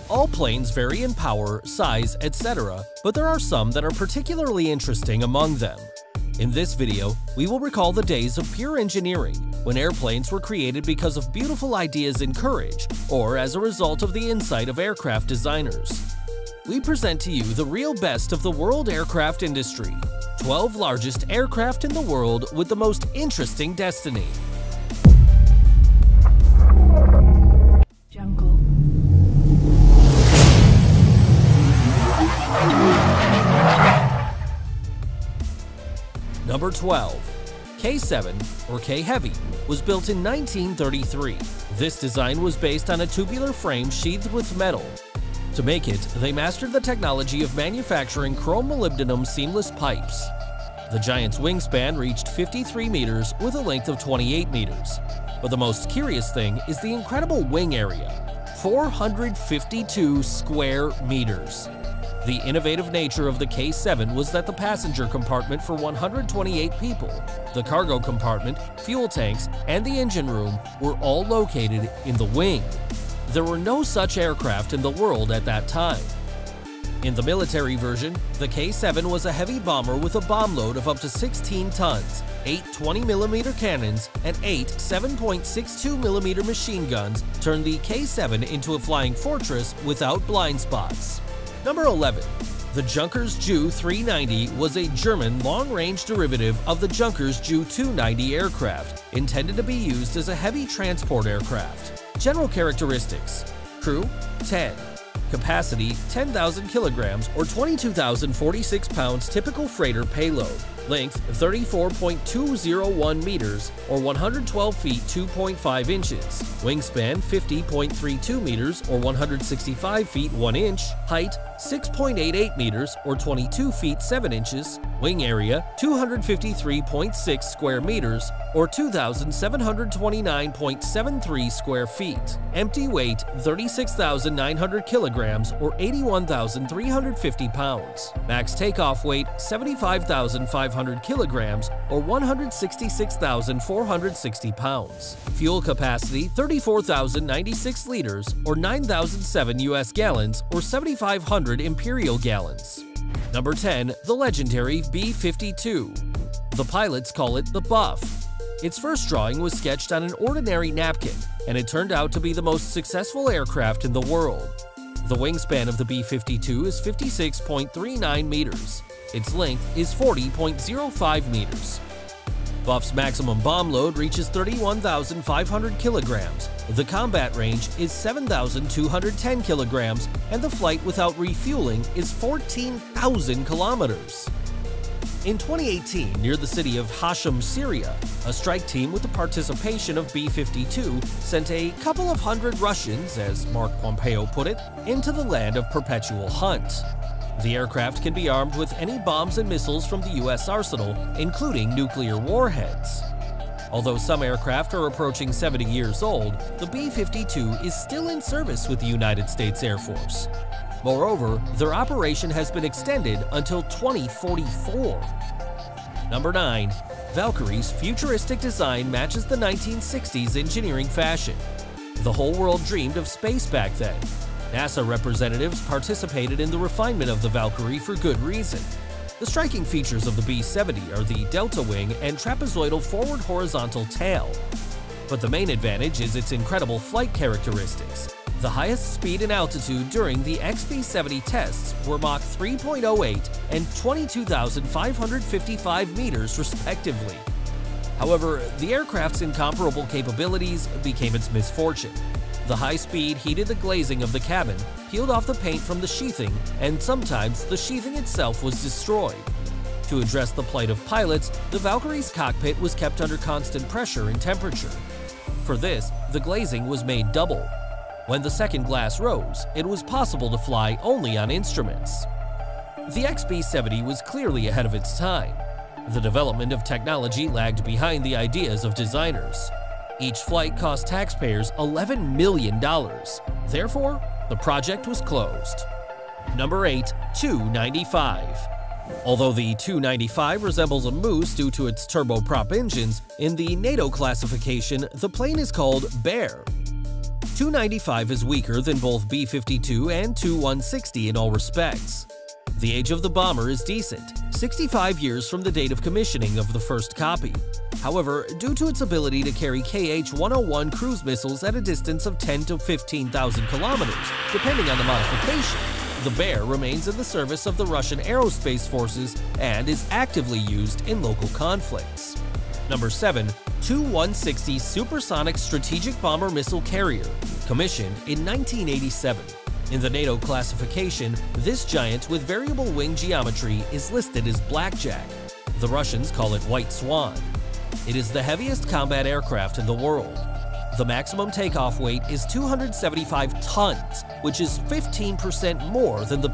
All planes vary in power, size, etc., but there are some that are particularly interesting among them. In this video, we will recall the days of pure engineering, when airplanes were created because of beautiful ideas and courage, or as a result of the insight of aircraft designers. We present to you the real best of the world aircraft industry, 12 largest aircraft in the world with the most interesting destiny. Number 12. K7, or K-Heavy, was built in 1933. This design was based on a tubular frame sheathed with metal. To make it, they mastered the technology of manufacturing chrome molybdenum seamless pipes. The Giant's wingspan reached 53 meters with a length of 28 meters. But the most curious thing is the incredible wing area, 452 square meters. The innovative nature of the K7 was that the passenger compartment for 128 people, the cargo compartment, fuel tanks, and the engine room were all located in the wing. There were no such aircraft in the world at that time. In the military version, the K7 was a heavy bomber with a bomb load of up to 16 tons, 8 20mm cannons, and 8 7.62mm machine guns turned the K7 into a flying fortress without blind spots. Number 11. The Junkers Ju 390 was a German long-range derivative of the Junkers Ju 290 aircraft, intended to be used as a heavy transport aircraft. General characteristics: crew, 10. Capacity, 10,000 kilograms or 22,046 pounds typical freighter payload. Length, 34.201 meters or 112 feet 2.5 inches. Wingspan, 50.32 meters or 165 feet 1 inch. Height, 6.88 meters or 22 feet 7 inches. Wing area, 253.6 square meters or 2,729.73 square feet. Empty weight, 36,900 kilograms or 81,350 pounds. Max takeoff weight, 75,500 kilograms or 166,460 pounds. Fuel capacity, 34,096 liters or 9,007 US gallons or 7,500 imperial gallons. Number 10. The legendary B-52. The pilots call it the Buff. Its first drawing was sketched on an ordinary napkin, and it turned out to be the most successful aircraft in the world. The wingspan of the B-52 is 56.39 meters. Its length is 40.05 meters. Buff's maximum bomb load reaches 31,500 kilograms. The combat range is 7,210 kilograms, and the flight without refueling is 14,000 kilometers. In 2018, near the city of Hashem, Syria, a strike team with the participation of B-52 sent a couple of hundred Russians, as Mark Pompeo put it, into the land of perpetual hunt. The aircraft can be armed with any bombs and missiles from the U.S. arsenal, including nuclear warheads. Although some aircraft are approaching 70 years old, the B-52 is still in service with the United States Air Force. Moreover, their operation has been extended until 2044. Number 9. Valkyrie's futuristic design matches the 1960s engineering fashion. The whole world dreamed of space back then. NASA representatives participated in the refinement of the Valkyrie for good reason. The striking features of the B-70 are the delta wing and trapezoidal forward horizontal tail. But the main advantage is its incredible flight characteristics. The highest speed and altitude during the XB-70 tests were Mach 3.08 and 22,555 meters respectively. However, the aircraft's incomparable capabilities became its misfortune. The high speed heated the glazing of the cabin, peeled off the paint from the sheathing, and sometimes the sheathing itself was destroyed. To address the plight of pilots, the Valkyrie's cockpit was kept under constant pressure and temperature. For this, the glazing was made double. When the second glass rose, it was possible to fly only on instruments. The XB-70 was clearly ahead of its time. The development of technology lagged behind the ideas of designers. Each flight cost taxpayers $11 million. Therefore, the project was closed. Number 8. Tu-95. Although the Tu-95 resembles a moose due to its turboprop engines, in the NATO classification, the plane is called Bear. Tu-95 is weaker than both B-52 and Tu-160 in all respects. The age of the bomber is decent, 65 years from the date of commissioning of the first copy. However, due to its ability to carry Kh-101 cruise missiles at a distance of 10 to 15,000 kilometers, depending on the modification, the Bear remains in the service of the Russian Aerospace Forces and is actively used in local conflicts. Number 7. Tu-160 Supersonic Strategic Bomber Missile Carrier, commissioned in 1987. In the NATO classification, this giant with variable wing geometry is listed as Blackjack. The Russians call it White Swan. It is the heaviest combat aircraft in the world. The maximum takeoff weight is 275 tons, which is 15% more than the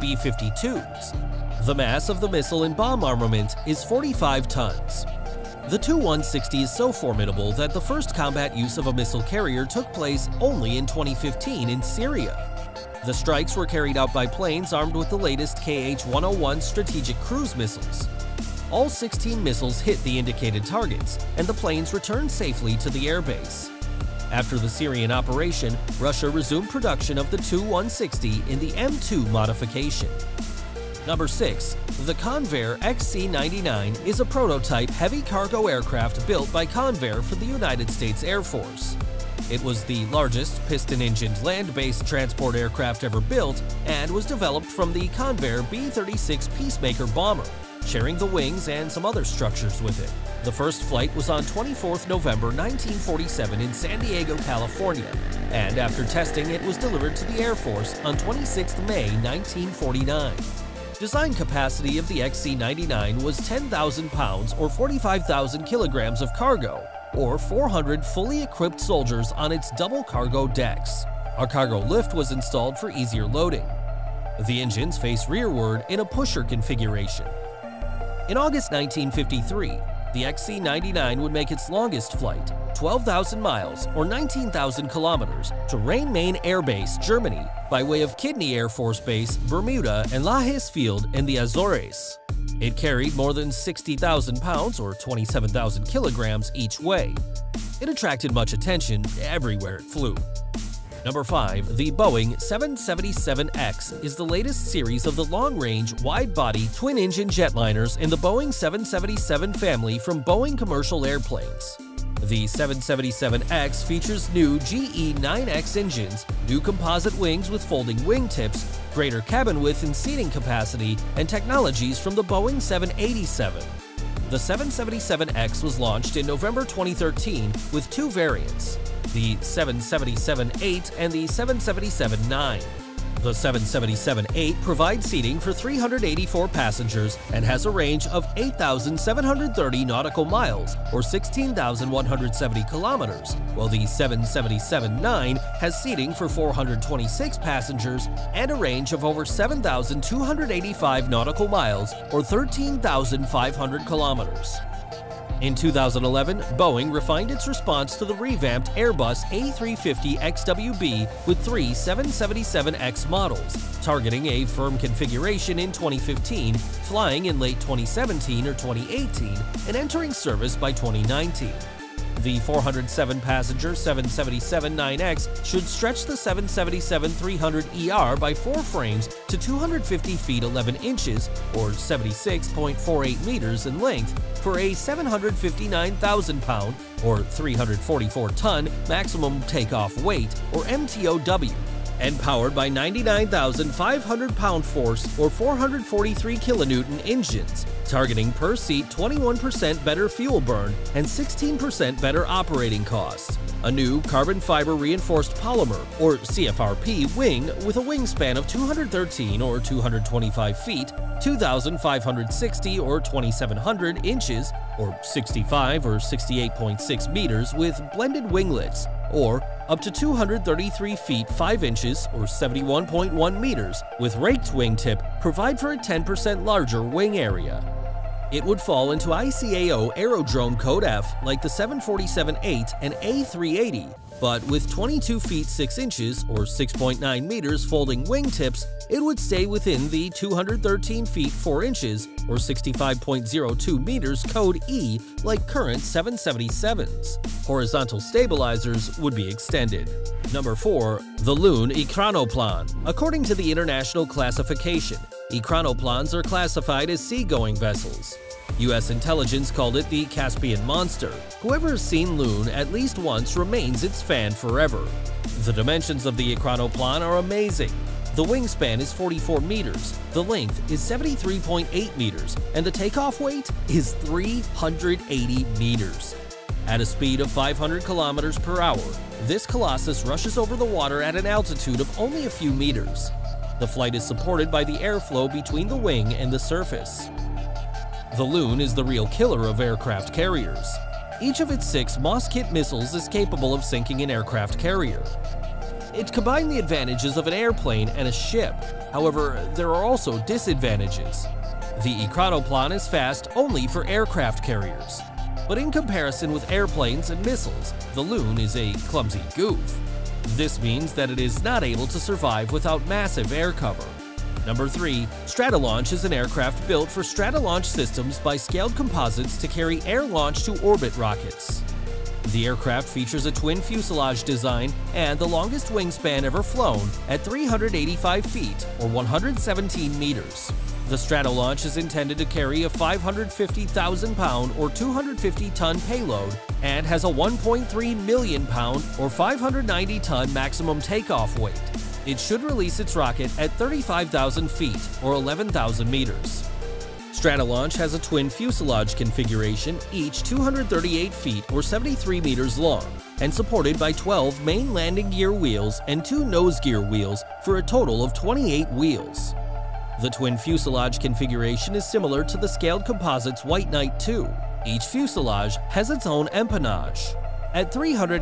B-52s. The mass of the missile and bomb armament is 45 tons. The Tu-160 is so formidable that the first combat use of a missile carrier took place only in 2015 in Syria. The strikes were carried out by planes armed with the latest Kh-101 strategic cruise missiles. All 16 missiles hit the indicated targets, and the planes returned safely to the airbase. After the Syrian operation, Russia resumed production of the Tu-160 in the M2 modification. Number 6. The Convair XC-99 is a prototype heavy cargo aircraft built by Convair for the United States Air Force. It was the largest piston-engined land-based transport aircraft ever built and was developed from the Convair B-36 Peacemaker bomber, sharing the wings and some other structures with it. The first flight was on 24 November 1947 in San Diego, California, and after testing it was delivered to the Air Force on 26 May 1949. Design capacity of the XC-99 was 10,000 pounds or 45,000 kilograms of cargo, or 400 fully equipped soldiers on its double cargo decks. A cargo lift was installed for easier loading. The engines face rearward in a pusher configuration. In August 1953, the XC-99 would make its longest flight, 12,000 miles or 19,000 kilometers, to Rhein-Main Air Base, Germany, by way of Kidney Air Force Base, Bermuda, and Lajes Field in the Azores. It carried more than 60,000 pounds or 27,000 kilograms each way. It attracted much attention everywhere it flew. Number 5. The Boeing 777X is the latest series of the long-range, wide-body, twin-engine jetliners in the Boeing 777 family from Boeing Commercial Airplanes. The 777X features new GE9X engines, new composite wings with folding wingtips, greater cabin width and seating capacity, and technologies from the Boeing 787. The 777X was launched in November 2013 with two variants, the 777-8 and the 777-9. The 777-8 provides seating for 384 passengers and has a range of 8,730 nautical miles or 16,170 kilometers, while the 777-9 has seating for 426 passengers and a range of over 7,285 nautical miles or 13,500 kilometers. In 2011, Boeing refined its response to the revamped Airbus A350XWB with three 777X models, targeting a firm configuration in 2015, flying in late 2017 or 2018, and entering service by 2019. The 407-passenger 777-9X should stretch the 777-300ER by 4 frames to 250 feet 11 inches or 76.48 meters in length for a 759,000-pound or 344-ton maximum takeoff weight or MTOW, and powered by 99,500 pound-force or 443 kilonewton engines, targeting per seat 21% better fuel burn and 16% better operating costs. A new carbon fiber reinforced polymer or CFRP wing with a wingspan of 213 or 225 feet, 2,560 or 2,700 inches, or 65 or 68.6 meters with blended winglets, or up to 233 feet 5 inches or 71.1 meters with raked wingtip provide for a 10% larger wing area. It would fall into ICAO Aerodrome Code F like the 747-8 and A380, but with 22 feet 6 inches or 6.9 meters folding wingtips, it would stay within the 213 feet 4 inches or 65.02 meters Code E like current 777s. Horizontal stabilizers would be extended. Number 4. The Loon Ikranoplan. According to the international classification, Ikranoplans are classified as seagoing vessels. U.S. intelligence called it the Caspian Monster. Whoever has seen Loon at least once remains its fan forever. The dimensions of the Ikranoplan are amazing. The wingspan is 44 meters, the length is 73.8 meters, and the takeoff weight is 380 meters. At a speed of 500 kilometers per hour, this colossus rushes over the water at an altitude of only a few meters. The flight is supported by the airflow between the wing and the surface. The Loon is the real killer of aircraft carriers. Each of its 6 Moss-Kit missiles is capable of sinking an aircraft carrier. It combined the advantages of an airplane and a ship. However, there are also disadvantages. The Ikranoplan is fast only for aircraft carriers. But in comparison with airplanes and missiles, the Loon is a clumsy goof. This means that it is not able to survive without massive air cover. Number 3. Stratolaunch is an aircraft built for Stratolaunch systems by Scaled Composites to carry air-launched to orbit rockets. The aircraft features a twin fuselage design and the longest wingspan ever flown at 385 feet or 117 meters. The Stratolaunch is intended to carry a 550,000-pound or 250-ton payload and has a 1.3 million-pound or 590-ton maximum takeoff weight. It should release its rocket at 35,000 feet or 11,000 meters. Stratolaunch has a twin fuselage configuration, each 238 feet or 73 meters long, and supported by 12 main landing gear wheels and 2 nose gear wheels for a total of 28 wheels. The twin fuselage configuration is similar to the Scaled Composites White Knight II. Each fuselage has its own empennage. At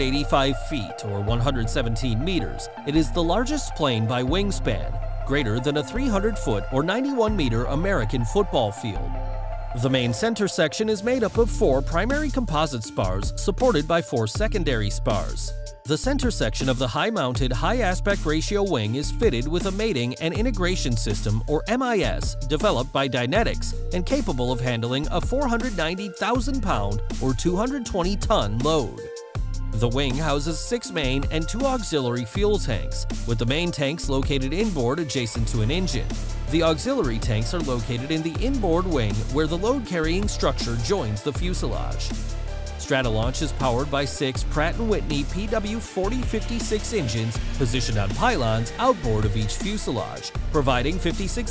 385 feet or 117 meters, it is the largest plane by wingspan, greater than a 300-foot or 91-meter American football field. The main center section is made up of 4 primary composite spars supported by 4 secondary spars. The center section of the high-mounted, high-aspect ratio wing is fitted with a mating and integration system, or MIS, developed by Dynetics and capable of handling a 490,000-pound or 220-ton load. The wing houses 6 main and 2 auxiliary fuel tanks, with the main tanks located inboard adjacent to an engine. The auxiliary tanks are located in the inboard wing where the load-carrying structure joins the fuselage. Stratolaunch is powered by 6 Pratt & Whitney PW4056 engines positioned on pylons outboard of each fuselage, providing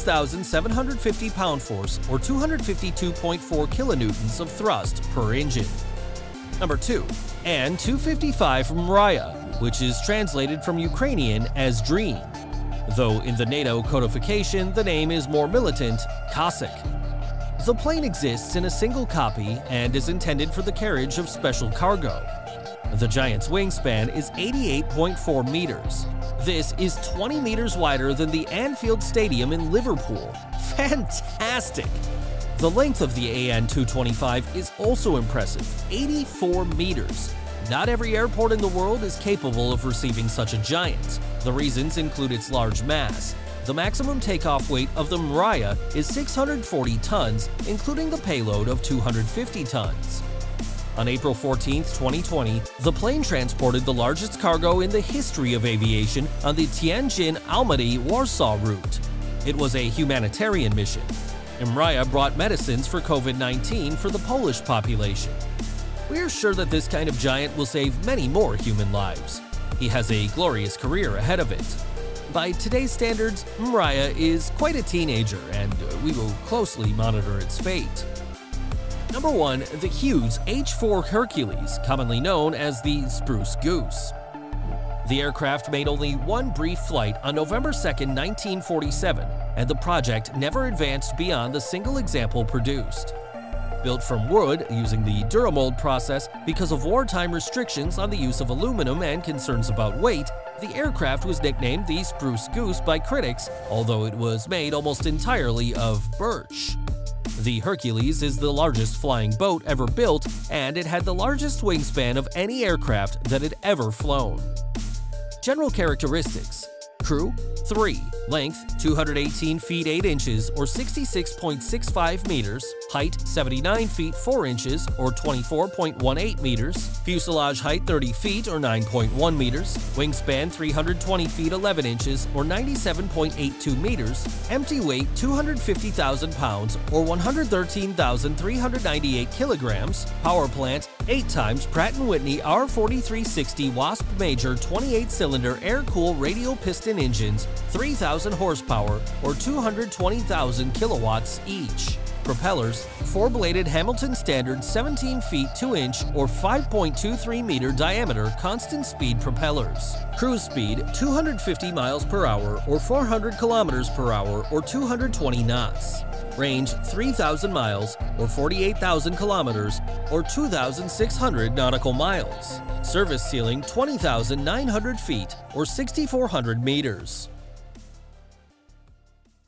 56,750 pound force or 252.4 kilonewtons of thrust per engine. Number 2. An-255 from Mraya, which is translated from Ukrainian as Dream, though in the NATO codification the name is more militant, Cossack. The plane exists in a single copy and is intended for the carriage of special cargo. The giant's wingspan is 88.4 meters. This is 20 meters wider than the Anfield Stadium in Liverpool. Fantastic! The length of the An-225 is also impressive, 84 meters. Not every airport in the world is capable of receiving such a giant. The reasons include its large mass. The maximum takeoff weight of the Mraya is 640 tons, including the payload of 250 tons. On April 14, 2020, the plane transported the largest cargo in the history of aviation on the Tianjin-Almaty-Warsaw route. It was a humanitarian mission. Mraya brought medicines for COVID-19 for the Polish population. We're sure that this kind of giant will save many more human lives. He has a glorious career ahead of it. By today's standards, Mraya is quite a teenager, and we will closely monitor its fate. Number 1. The Hughes H-4 Hercules, commonly known as the Spruce Goose. The aircraft made only one brief flight on November 2, 1947, and the project never advanced beyond the single example produced. Built from wood using the Duramold process because of wartime restrictions on the use of aluminum and concerns about weight, the aircraft was nicknamed the Spruce Goose by critics, although it was made almost entirely of birch. The Hercules is the largest flying boat ever built, and it had the largest wingspan of any aircraft that had ever flown. General characteristics: crew, 3. Length, 218 feet 8 inches or 66.65 meters. Height, 79 feet 4 inches or 24.18 meters. Fuselage height, 30 feet or 9.1 meters. Wingspan, 320 feet 11 inches or 97.82 meters. Empty weight, 250,000 pounds or 113,398 kilograms. Power plant, 8 times Pratt & Whitney R4360 Wasp Major 28-cylinder air-cooled radial piston engines, 3,000 horsepower or 220,000 kilowatts each. Propellers, 4-bladed Hamilton Standard 17 feet 2 inch or 5.23 meter diameter constant speed propellers. Cruise speed, 250 miles per hour or 400 kilometers per hour or 220 knots. Range, 3,000 miles or 48,000 kilometers or 2,600 nautical miles. Service ceiling, 20,900 feet or 6,400 meters.